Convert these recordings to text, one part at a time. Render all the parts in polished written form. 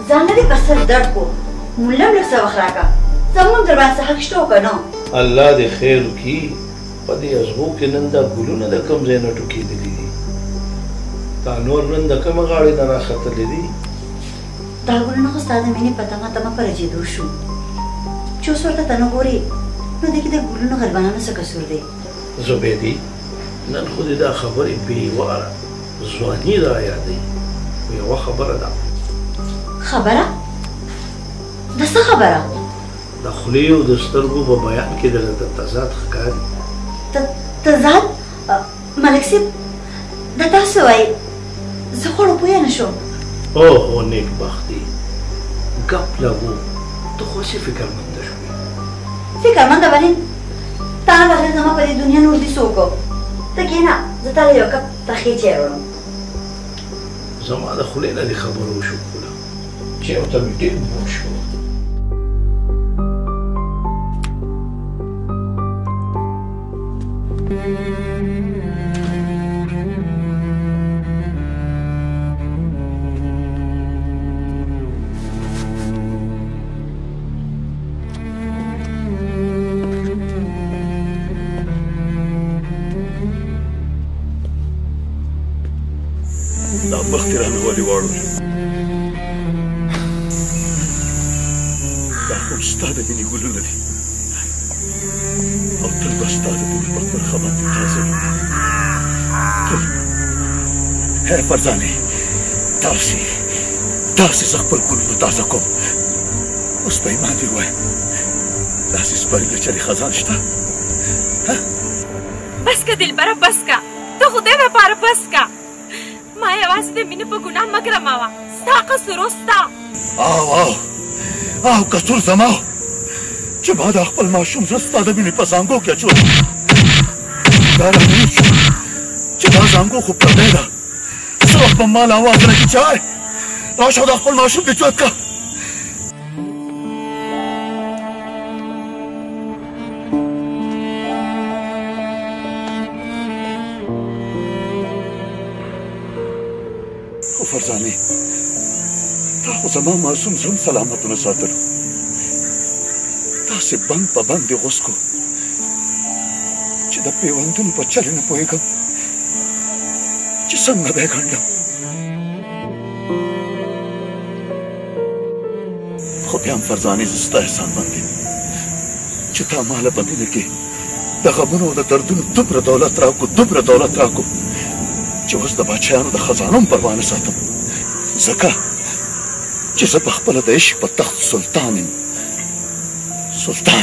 ځان لري په سر درد کو مولا لږ څه وخت راکړه زموږ در باندې څه حق شته که نه الله دې خیر وکړي په دې ازغو کې نن دا ګلونه د کوم ځای نه ټوکېدلي دي دا نور نن د کومه غاړې نه راختلي دي دا ګلونه خو ستا د مینې په تمه تمه په رجېدو شو چې اوس ورته ته نه ګورې نو دې کې د ګلونو غربانانو څه قصور دی زبیدي نن خو دې دا خبرې بېواره ځواني را یادوي خو یوه خبره ده خبره د څه خبره د خولې او د سترګو په بیان کې درته تضاد ښکاري تضاد ملک صاحب دا تاسو وایي زه خو پوه نه شوم اوه نیکبختي ګپ لګو ته خو هسې فکرمنده شوې فکرمنده بنې تا نه بغیر زما په دې دنیا نور دي څوک ته کښېنه زه تا له یو کپ ترخې چای راوړم زما د خولې نه دې خبره وشوکوله چې ورته مې ډېر موړ شو دا مخکې رانه ولې واړولې دا هم ستا د مینې ګلونه دي او تل به ستا د مینې په برخه باندې تازه وي تل هی فرزانې داسې زه خپل ګلونه تازه کوم اوس به ایمان دې ووایم داسې سپري لچرې خزان شته بس که دلبره بس که ته خدای دپاره بس که ما یوازې د مینې په ګناه مه ګرموه ستا قصور و ستا او قصور زما چې ما دا خپل ماشوم زړه ستا د مینې په زانګو کې اچولی دا رانه شو چې دا زانګو خو پردی ده څه وخت به ما له اواز نه کړي چای راشه دا خپل ماشوم دې چوت کړه فرزانې تا خو زما معصوم ژوند سلامتونه ساتلو داسې بند په بند دې غوڅ کړو چې د پیوندونو په چلې نه پوهېږم چې څنګه به یې ګڼلم خو بیا هم فرزانې زه ستا احسانمند یم چې تا ماله په مینه کې د غمونو او د دردونو دومره دولت راکړو چې اوس د باچایانو د خزانو پروا نه ساتم ځکه چې زه پخپله د عشق په تخت سلطان یم سلطان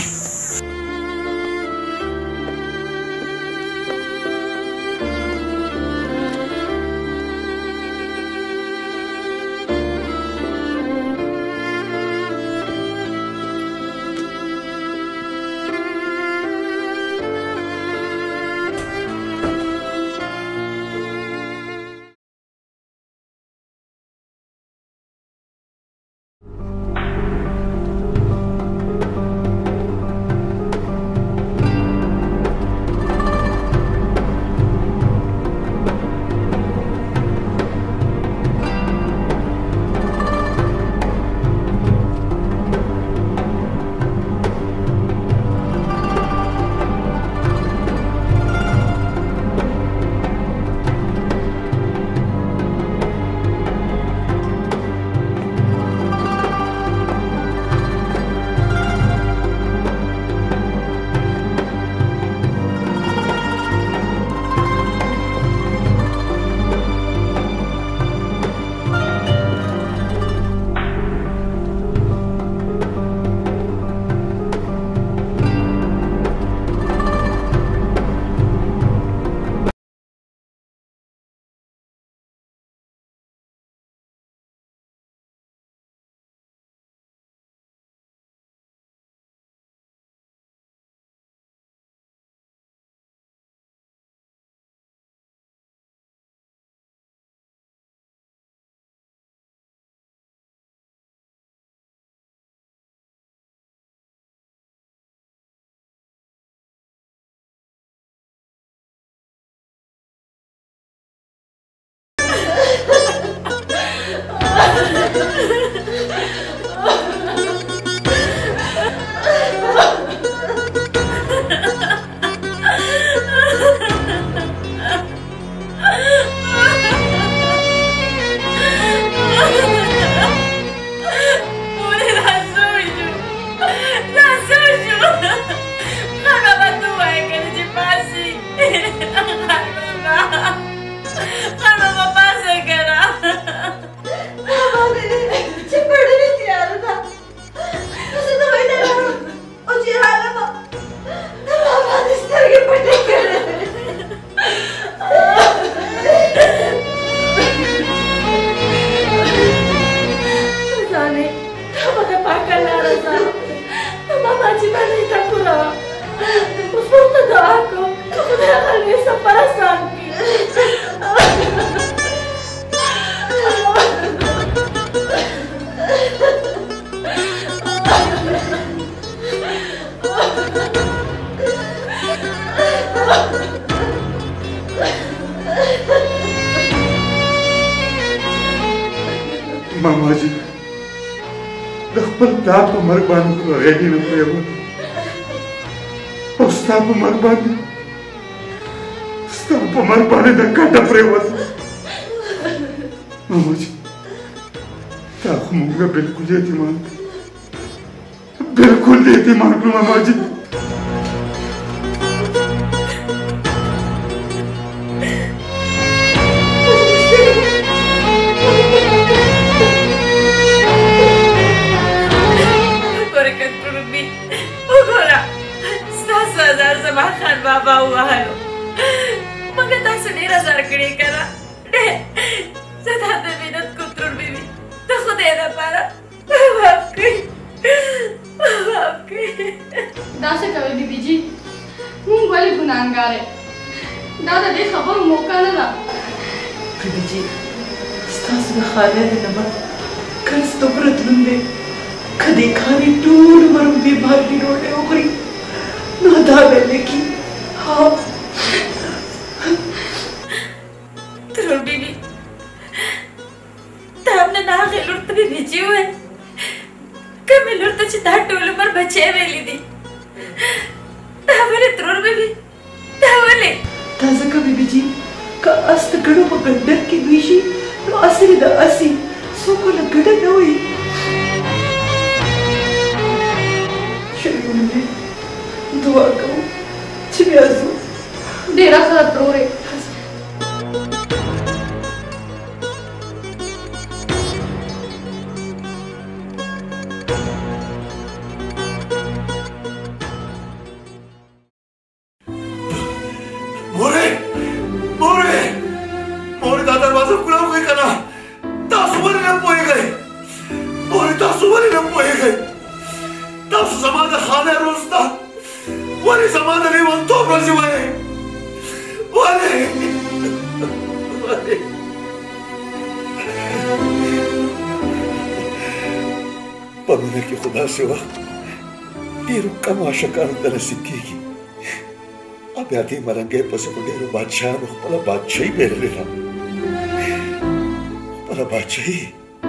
माजी मैं नहीं था पूरा उस वक्त दुआ को खुदा खाली सब परेशान की मामा जी दखपल ता पर मरबान को रेडी न प्रेम उस्ता पर मरबाने द काटा प्रेम मामा जी ता मुंगा बिल्कुल यतीमान को मामा जी खान बाबा हुआ हलो मगर तासु नेरा सरकड़ी करा डे सदा ते विनोद कुत्रुर बीवी तो खुदे ना पारा बाप के दासे कवे बीबी जी मुंग वाली गुनाहगार है दादा दे खबर मौका ना ला बीबी जी स्तास में खाने ने नमक कर्ज तो परत लंबे कदे खाने टूर मरुम बीमार की रोटे ओकरी नोदा बेले की हाँ तुरुर बीबी तामने ना खेलुर तभी भेजी हुए कब मिलुर तो चिता टोलू पर बचे वेली दी तावले तुरुर बीबी तावले ताज़ा का बीबी जी का अस्त गड़ो पकड़र की बीशी तो असरी दा असी सोको लगड़ा न हुई शरीर में दुआ करो चिबियाज़ू डेरा खराब प्रोरे मोरे दादा दरवाजा खुला हुआ कना तासुवरी न पोए गए तासु समादा खाने रोस्ता वाले समादा ने वन तो बरजी वाले पमने की खुदा सेवा डेरो कम आशकार तरह सिक्केगी अब यादी मरंगे पसे को डेरो बादशाह नो पला बादशाही बेर लेना पला बादशाही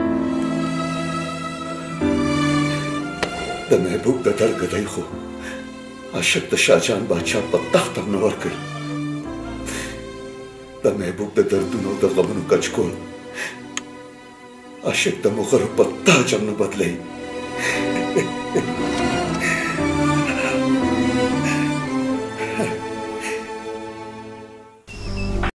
द महबूब द दर गदई खो आशक द शाहजहान बादशाह पर तख्त नवर कर द महबूब द दर्दनो द गमनो कचकोल आशक द मुखर पर ताज न बदले